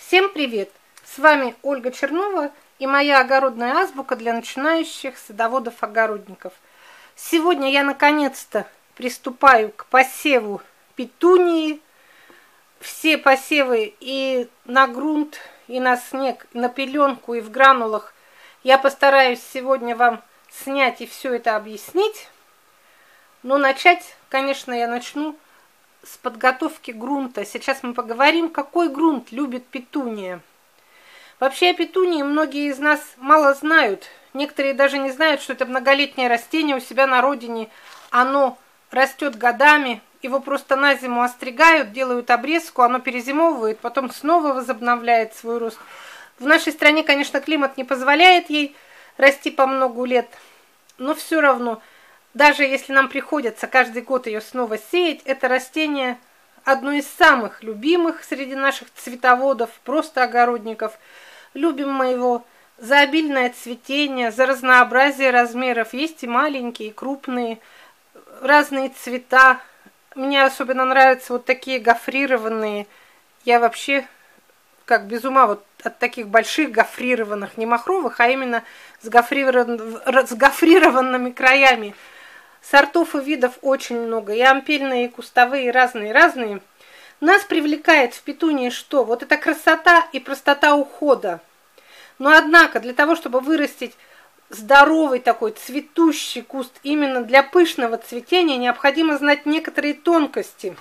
Всем привет! С вами Ольга Чернова и моя огородная азбука для начинающих садоводов-огородников. Сегодня я наконец-то приступаю к посеву петунии. Все посевы и на грунт, и на снег, и на пеленку, и в гранулах я постараюсь сегодня вам снять и все это объяснить. Но начать, конечно, я начну с подготовки грунта. Сейчас мы поговорим, какой грунт любит петуния. Вообще о петунии многие из нас мало знают. Некоторые даже не знают, что это многолетнее растение у себя на родине. Оно растет годами, его просто на зиму остригают, делают обрезку, оно перезимовывает, потом снова возобновляет свой рост. В нашей стране, конечно, климат не позволяет ей расти по многу лет, но все равно, даже если нам приходится каждый год ее снова сеять, это растение одно из самых любимых среди наших цветоводов, просто огородников. Любим мы его за обильное цветение, за разнообразие размеров. Есть и маленькие, и крупные, разные цвета. Мне особенно нравятся вот такие гофрированные. Я вообще как без ума вот от таких больших гофрированных, не махровых, а именно с гофрированными краями. Сортов и видов очень много, и ампельные, и кустовые, и разные. Нас привлекает в петунии что? Вот эта красота и простота ухода. Но однако для того, чтобы вырастить здоровый такой цветущий куст именно для пышного цветения, необходимо знать некоторые тонкости.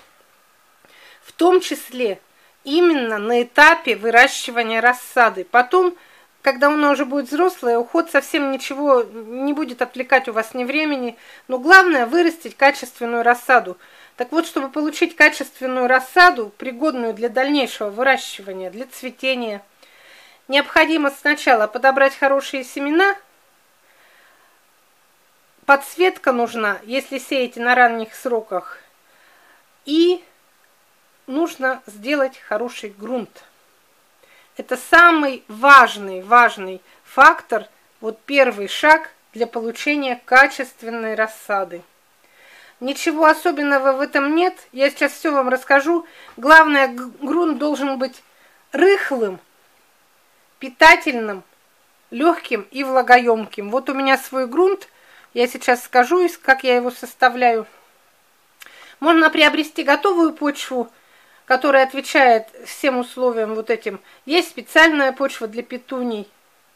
В том числе именно на этапе выращивания рассады. Потом, когда она уже будет взрослая, уход совсем ничего не будет отвлекать у вас ни времени. Но главное вырастить качественную рассаду. Так вот, чтобы получить качественную рассаду, пригодную для дальнейшего выращивания, для цветения, необходимо сначала подобрать хорошие семена. Подсветка нужна, если сеете на ранних сроках. И нужно сделать хороший грунт. Это самый важный фактор, вот первый шаг для получения качественной рассады. Ничего особенного в этом нет, я сейчас все вам расскажу. Главное, грунт должен быть рыхлым, питательным, легким и влагоемким. Вот у меня свой грунт, я сейчас скажу, как я его составляю. Можно приобрести готовую почву, которая отвечает всем условиям вот этим. Есть специальная почва для петуний.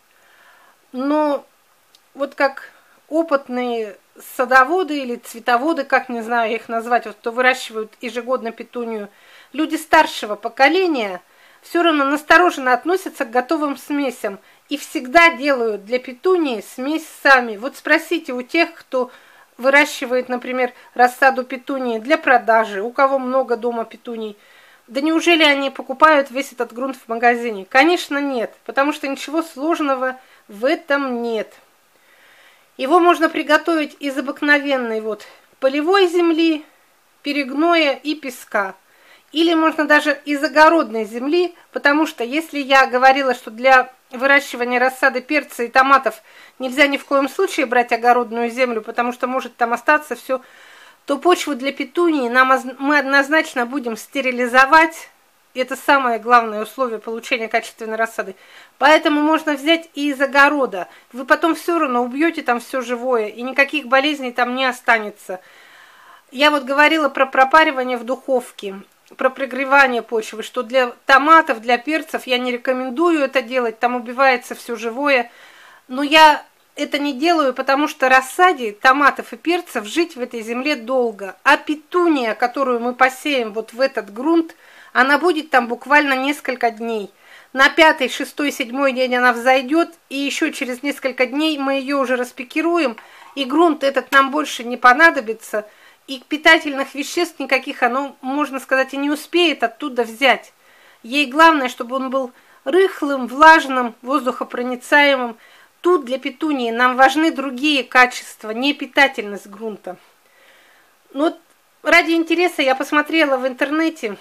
Но вот как опытные садоводы или цветоводы, как не знаю их назвать, вот кто выращивают ежегодно петунию, люди старшего поколения все равно настороженно относятся к готовым смесям и всегда делают для петунии смесь сами. Вот спросите у тех, кто выращивает, например, рассаду петунии для продажи, у кого много дома петуний. Да неужели они покупают весь этот грунт в магазине? Конечно, нет, потому что ничего сложного в этом нет. Его можно приготовить из обыкновенной вот полевой земли, перегноя и песка. Или можно даже из огородной земли, потому что если я говорила, что для выращивания рассады перца и томатов нельзя ни в коем случае брать огородную землю, потому что может там остаться все, то почву для петунии мы однозначно будем стерилизовать. Это самое главное условие получения качественной рассады. Поэтому можно взять и из огорода. Вы потом все равно убьете там все живое, и никаких болезней там не останется. Я вот говорила про пропаривание в духовке, про прогревание почвы, что для томатов, для перцев я не рекомендую это делать, там убивается все живое. Но я это не делаю, потому что рассаде томатов и перцев жить в этой земле долго. А петуния, которую мы посеем вот в этот грунт, она будет там буквально несколько дней. На 5-й, 6-й, 7-й день она взойдет, и еще через несколько дней мы ее уже распикируем, и грунт этот нам больше не понадобится, и питательных веществ никаких оно, можно сказать, и не успеет оттуда взять. Ей главное, чтобы он был рыхлым, влажным, воздухопроницаемым. Тут для петунии нам важны другие качества, не питательность грунта. Но вот ради интереса я посмотрела в интернете,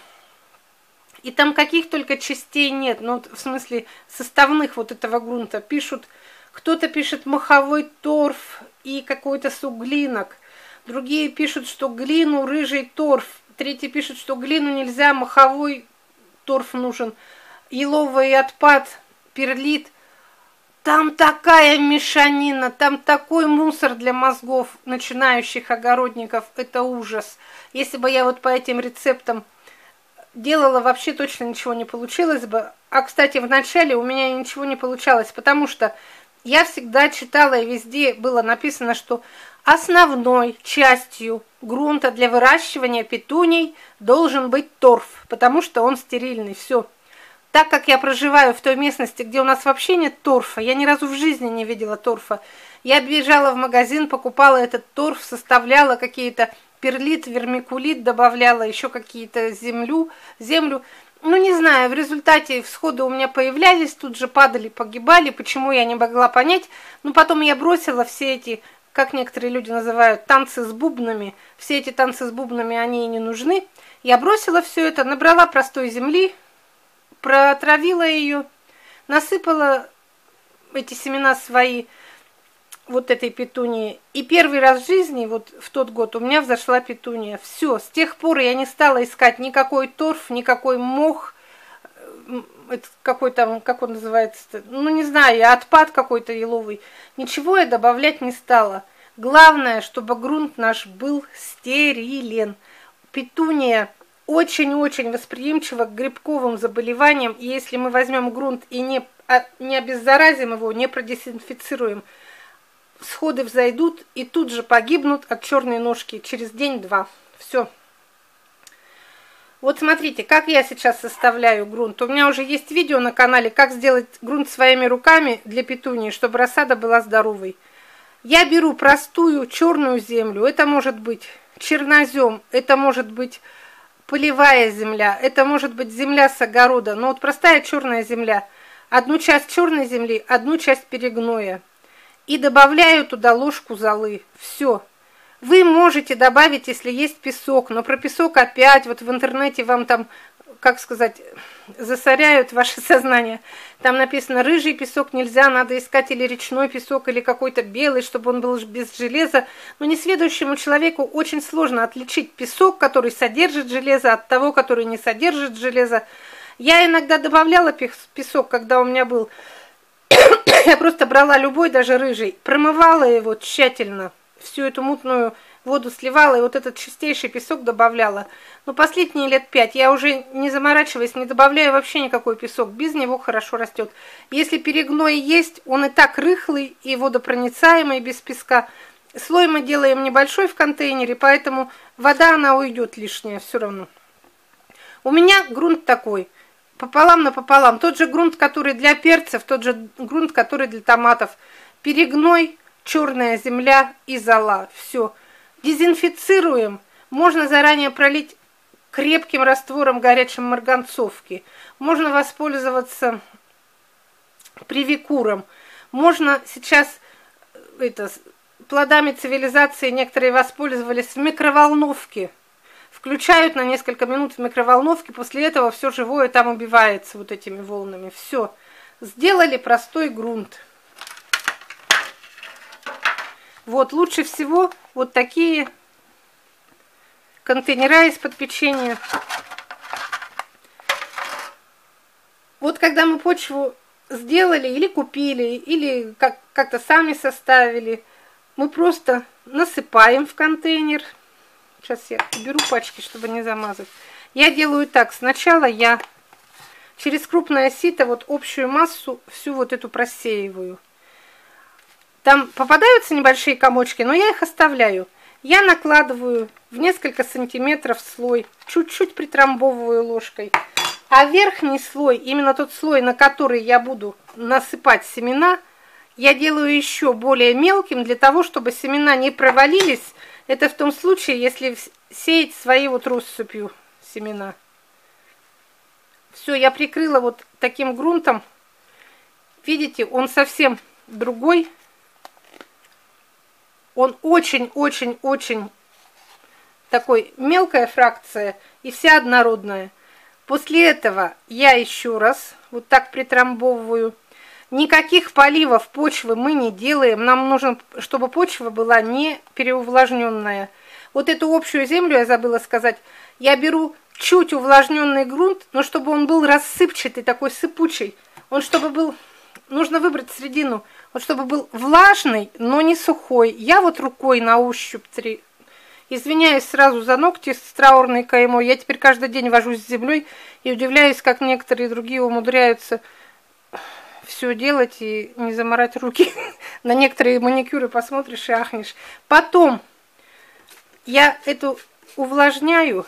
и там каких только частей нет, ну, в смысле составных вот этого грунта. Пишут, кто-то пишет моховой торф и какой-то суглинок. Другие пишут, что глину рыжий торф. Третьи пишут, что глину нельзя, моховой торф нужен. еловый отпад, перлит. Там такая мешанина, там такой мусор для мозгов начинающих огородников, это ужас. Если бы я вот по этим рецептам делала, вообще точно ничего не получилось бы. А, кстати, в начале у меня ничего не получалось, потому что я всегда читала, и везде было написано, что основной частью грунта для выращивания петуний должен быть торф, потому что он стерильный, все. Так как я проживаю в той местности, где у нас вообще нет торфа, я ни разу в жизни не видела торфа. Я бежала в магазин, покупала этот торф, составляла какие-то перлит, вермикулит, добавляла еще какие-то землю. Ну, не знаю, в результате всходы у меня появлялись, тут же падали, погибали, почему я не могла понять. Но потом я бросила все эти, как некоторые люди называют, танцы с бубнами. Все эти танцы с бубнами, они и не нужны. Я бросила все это, набрала простой земли, протравила ее, насыпала эти семена свои, вот этой петунии. И первый раз в жизни, вот в тот год, у меня взошла петуния. Все, с тех пор я не стала искать никакой торф, никакой мох, какой там, как он называется, ну не знаю, отпад какой-то еловый. Ничего я добавлять не стала. Главное, чтобы грунт наш был стерилен. Петуния очень-очень восприимчива к грибковым заболеваниям, и если мы возьмем грунт и не обеззаразим его, не продезинфицируем, всходы взойдут и тут же погибнут от черной ножки через день-два. Все. Вот смотрите, как я сейчас составляю грунт. У меня уже есть видео на канале, как сделать грунт своими руками для петунии, чтобы рассада была здоровой. Я беру простую черную землю, это может быть чернозем, это может быть полевая земля, это может быть земля с огорода, но вот простая черная земля. Одну часть черной земли, одну часть перегноя. И добавляю туда ложку золы. Все. Вы можете добавить, если есть песок, но про песок опять, вот в интернете вам там, как сказать, засоряют ваше сознание. Там написано, рыжий песок нельзя, надо искать или речной песок, или какой-то белый, чтобы он был без железа. Но несведущему человеку очень сложно отличить песок, который содержит железо, от того, который не содержит железо. Я иногда добавляла песок, когда у меня был. Я просто брала любой, даже рыжий, промывала его тщательно, всю эту мутную воду сливала, и вот этот чистейший песок добавляла. Но последние лет 5 я уже, не заморачиваясь, не добавляю вообще никакой песок, без него хорошо растет. Если перегной есть, он и так рыхлый и водопроницаемый, без песка. Слой мы делаем небольшой в контейнере, поэтому вода, она уйдет лишняя все равно. У меня грунт такой, пополам на пополам. Тот же грунт, который для перцев, тот же грунт, который для томатов. Перегной, черная земля и зола. Все. Дезинфицируем. Можно заранее пролить крепким раствором горячей марганцовки. Можно воспользоваться привикуром. Можно сейчас плодами цивилизации некоторые воспользовались в микроволновке. Включают на несколько минут в микроволновке, после этого все живое там убивается вот этими волнами. Все. Сделали простой грунт. Вот, лучше всего вот такие контейнера из-под печенья. Вот когда мы почву сделали или купили, или как-то сами составили, мы просто насыпаем в контейнер. Сейчас я беру пачки, чтобы не замазать. Я делаю так. Сначала я через крупное сито вот общую массу всю вот эту просеиваю. Там попадаются небольшие комочки, но я их оставляю. Я накладываю в несколько сантиметров слой, чуть-чуть притрамбовываю ложкой. А верхний слой, именно тот слой, на который я буду насыпать семена, я делаю еще более мелким, для того, чтобы семена не провалились. Это в том случае, если сеять своей вот россыпью семена. Все, я прикрыла вот таким грунтом. Видите, он совсем другой. Он очень-очень-очень такой мелкая фракция и вся однородная. После этого я еще раз вот так притрамбовываю. Никаких поливов почвы мы не делаем. Нам нужно, чтобы почва была не переувлажненная. Вот эту общую землю, я забыла сказать, я беру чуть увлажненный грунт, но чтобы он был рассыпчатый, такой сыпучий. Он чтобы был, нужно выбрать середину, вот чтобы был влажный, но не сухой. Я вот рукой на ощупь извиняюсь сразу за ногти с траурной каймой. Я теперь каждый день вожусь с землей и удивляюсь, как некоторые другие умудряются все делать и не заморать руки. На некоторые маникюры посмотришь и ахнешь. Потом я эту увлажняю.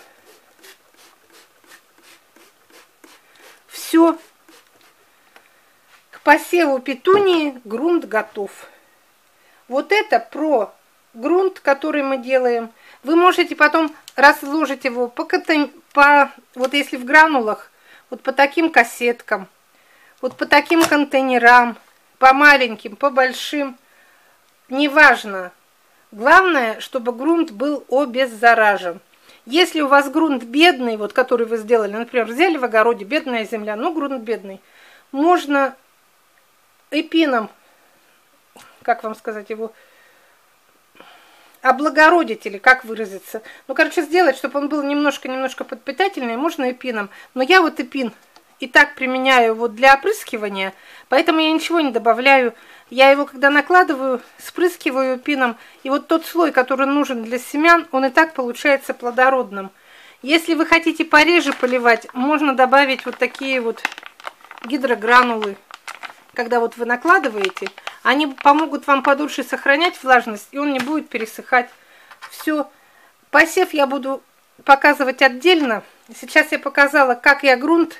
Все. К посеву петунии грунт готов. Вот это про грунт, который мы делаем. Вы можете потом разложить его вот если в гранулах, вот по таким кассеткам, вот по таким контейнерам, по маленьким, по большим. Неважно. Главное, чтобы грунт был обеззаражен. Если у вас грунт бедный, вот который вы сделали, например, взяли в огороде, бедная земля, но грунт бедный, можно эпином, как вам сказать, его облагородить, или как выразиться. Ну, короче, сделать, чтобы он был немножко подпитательный, можно эпином. Но я вот эпин и так применяю вот для опрыскивания, поэтому я ничего не добавляю. Я его, когда накладываю, спрыскиваю эпином, и вот тот слой, который нужен для семян, он и так получается плодородным. Если вы хотите пореже поливать, можно добавить вот такие вот гидрогранулы. Когда вот вы накладываете, они помогут вам подольше сохранять влажность, и он не будет пересыхать. Все. Посев я буду показывать отдельно. Сейчас я показала, как я грунт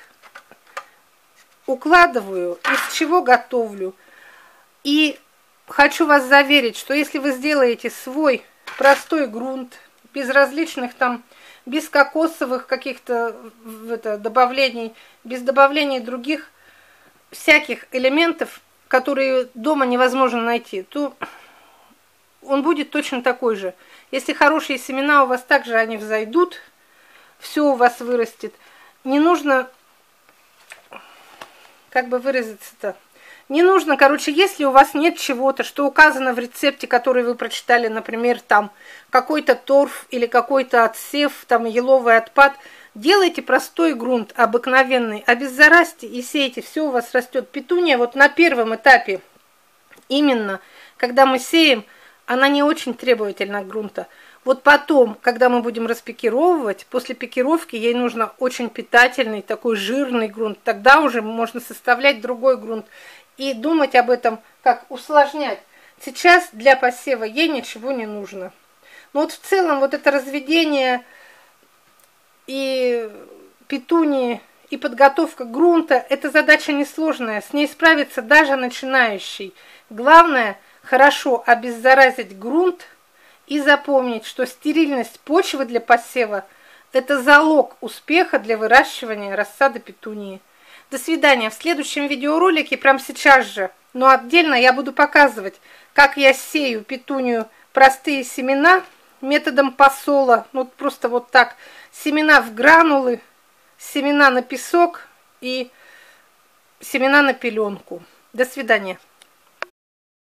укладываю, из чего готовлю. И хочу вас заверить, что если вы сделаете свой простой грунт, без различных там, без кокосовых каких-то добавлений, без добавления других всяких элементов, которые дома невозможно найти, то он будет точно такой же. Если хорошие семена у вас, также они взойдут, все у вас вырастет. Не нужно, как бы выразиться-то, не нужно, короче, если у вас нет чего-то, что указано в рецепте, который вы прочитали, например, там какой-то торф или какой-то отсев, там еловый отпад, делайте простой грунт, обыкновенный, обеззаразьте и сейте, все у вас растет. Петуния вот на первом этапе, именно, когда мы сеем, она не очень требовательна к грунту. Вот потом, когда мы будем распикировывать, после пикировки ей нужно очень питательный, такой жирный грунт. Тогда уже можно составлять другой грунт и думать об этом, как усложнять. Сейчас для посева ей ничего не нужно. Но вот в целом вот это разведение и петунии, и подготовка грунта, это задача несложная, с ней справится даже начинающий. Главное, хорошо обеззаразить грунт и запомнить, что стерильность почвы для посева – это залог успеха для выращивания рассады петунии. До свидания. В следующем видеоролике, прямо сейчас же, но отдельно я буду показывать, как я сею петунию простые семена методом посола, ну просто вот так, семена в гранулы, семена на песок и семена на пеленку. До свидания.